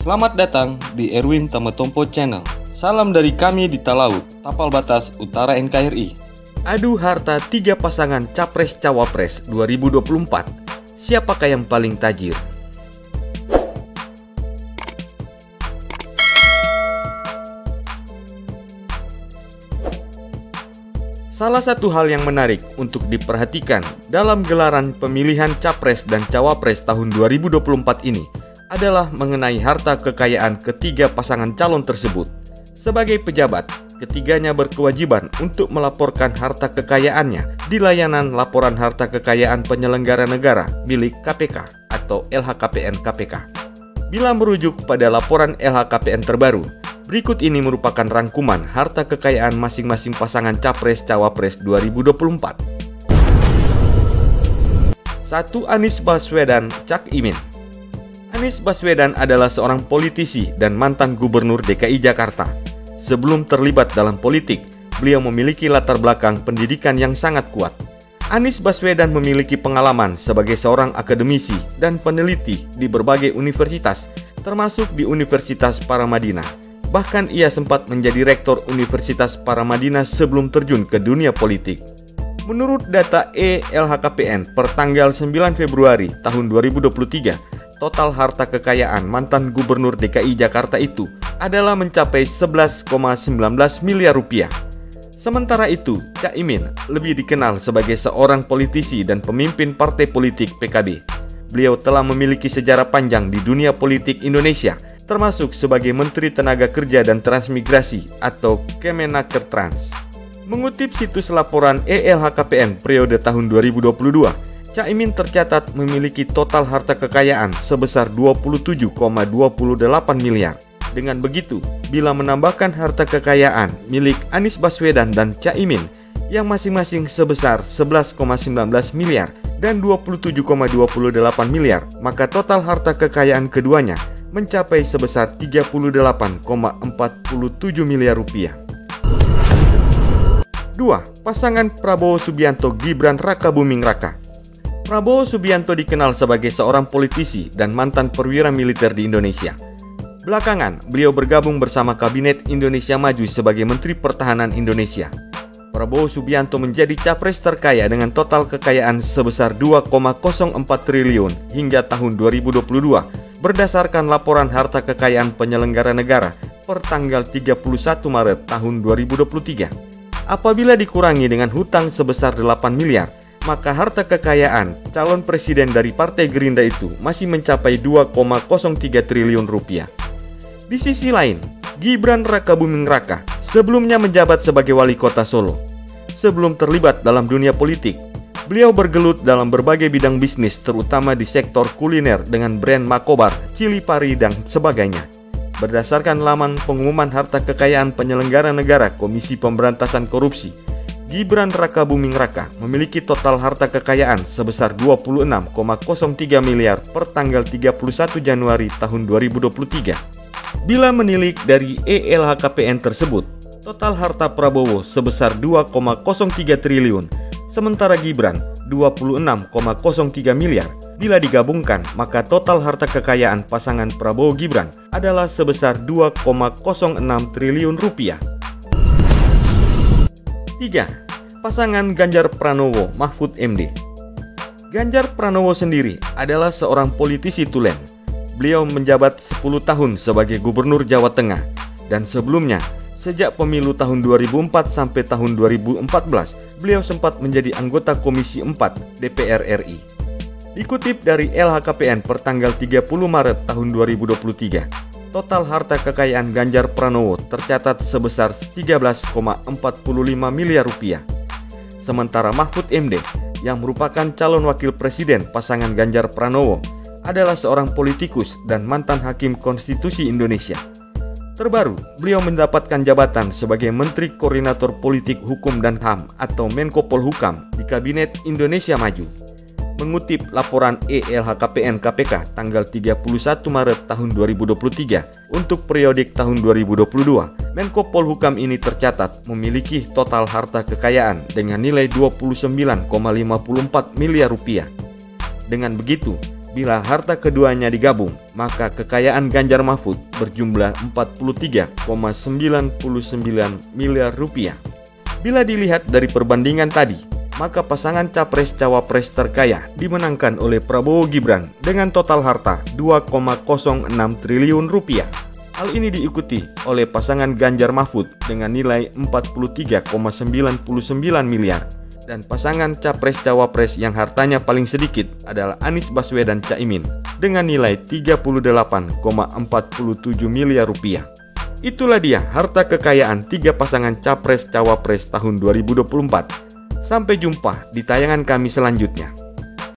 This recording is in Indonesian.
Selamat datang di Erwin Tametompo Channel. Salam dari kami di Talaut, Tapal Batas Utara NKRI. Adu harta 3 pasangan Capres-Cawapres 2024. Siapakah yang paling tajir? Salah satu hal yang menarik untuk diperhatikan dalam gelaran pemilihan Capres dan Cawapres tahun 2024 ini adalah mengenai harta kekayaan ketiga pasangan calon tersebut. Sebagai pejabat, ketiganya berkewajiban untuk melaporkan harta kekayaannya di layanan laporan harta kekayaan penyelenggara negara milik KPK atau LHKPN KPK. Bila merujuk pada laporan LHKPN terbaru, berikut ini merupakan rangkuman harta kekayaan masing-masing pasangan Capres-Cawapres 2024. 1. Anies Baswedan, Cak Imin. Anies Baswedan adalah seorang politisi dan mantan gubernur DKI Jakarta. Sebelum terlibat dalam politik, beliau memiliki latar belakang pendidikan yang sangat kuat. Anies Baswedan memiliki pengalaman sebagai seorang akademisi dan peneliti di berbagai universitas, termasuk di Universitas Paramadina. Bahkan ia sempat menjadi rektor Universitas Paramadina sebelum terjun ke dunia politik. Menurut data LHKPN per tanggal 9 Februari tahun 2023, total harta kekayaan mantan gubernur DKI Jakarta itu adalah mencapai 11,19 miliar rupiah. Sementara itu, Cak Imin lebih dikenal sebagai seorang politisi dan pemimpin partai politik PKB. Beliau telah memiliki sejarah panjang di dunia politik Indonesia, termasuk sebagai Menteri Tenaga Kerja dan Transmigrasi atau Kemenaker Trans. Mengutip situs laporan LHKPN periode tahun 2022, Cak Imin tercatat memiliki total harta kekayaan sebesar 27,28 miliar. Dengan begitu, bila menambahkan harta kekayaan milik Anies Baswedan dan Cak Imin yang masing-masing sebesar 11,19 miliar dan 27,28 miliar, maka total harta kekayaan keduanya mencapai sebesar 38,47 miliar rupiah. 2. Pasangan Prabowo Subianto Gibran Rakabuming Raka. Prabowo Subianto dikenal sebagai seorang politisi dan mantan perwira militer di Indonesia. Belakangan, beliau bergabung bersama Kabinet Indonesia Maju sebagai Menteri Pertahanan Indonesia. Prabowo Subianto menjadi capres terkaya dengan total kekayaan sebesar 2,04 triliun hingga tahun 2022 berdasarkan laporan harta kekayaan penyelenggara negara per tanggal 31 Maret tahun 2023. Apabila dikurangi dengan hutang sebesar 8 miliar, maka harta kekayaan calon presiden dari Partai Gerindra itu masih mencapai 2,03 triliun rupiah. Di sisi lain, Gibran Rakabuming Raka sebelumnya menjabat sebagai wali kota Solo. Sebelum terlibat dalam dunia politik, beliau bergelut dalam berbagai bidang bisnis terutama di sektor kuliner dengan brand Makobar, Cili Pari, dan sebagainya. Berdasarkan laman pengumuman harta kekayaan penyelenggara negara Komisi Pemberantasan Korupsi, Gibran Rakabuming Raka memiliki total harta kekayaan sebesar 26,03 miliar per tanggal 31 Januari tahun 2023. Bila menilik dari LHKPN tersebut, total harta Prabowo sebesar 2,03 triliun, sementara Gibran 26,03 miliar. Bila digabungkan, maka total harta kekayaan pasangan Prabowo Gibran adalah sebesar 2,06 triliun rupiah. 3. Pasangan Ganjar Pranowo Mahfud MD. Ganjar Pranowo sendiri adalah seorang politisi tulen. Beliau menjabat 10 tahun sebagai Gubernur Jawa Tengah dan sebelumnya sejak pemilu tahun 2004 sampai tahun 2014 beliau sempat menjadi anggota Komisi 4 DPR RI. Dikutip dari LHKPN per tanggal 30 Maret tahun 2023, total harta kekayaan Ganjar Pranowo tercatat sebesar 13,45 miliar rupiah. Sementara Mahfud MD yang merupakan calon wakil presiden pasangan Ganjar Pranowo adalah seorang politikus dan mantan hakim konstitusi Indonesia. Terbaru, beliau mendapatkan jabatan sebagai Menteri Koordinator Politik Hukum dan HAM atau Menko Polhukam di Kabinet Indonesia Maju. Mengutip laporan LHKPN KPK tanggal 31 Maret tahun 2023 untuk periodik tahun 2022, Menko Polhukam ini tercatat memiliki total harta kekayaan dengan nilai 29,54 miliar rupiah. Dengan begitu, Bila harta keduanya digabung, maka kekayaan Ganjar Mahfud berjumlah 43,99 miliar rupiah. Bila dilihat dari perbandingan tadi, maka pasangan Capres-Cawapres terkaya dimenangkan oleh Prabowo Gibran dengan total harta 2,06 triliun rupiah. Hal ini diikuti oleh pasangan Ganjar Mahfud dengan nilai 43,99 miliar. Dan pasangan Capres-Cawapres yang hartanya paling sedikit adalah Anies Baswedan Caimin dengan nilai 38,47 miliar rupiah. Itulah dia harta kekayaan 3 pasangan Capres-Cawapres tahun 2024. Sampai jumpa di tayangan kami selanjutnya.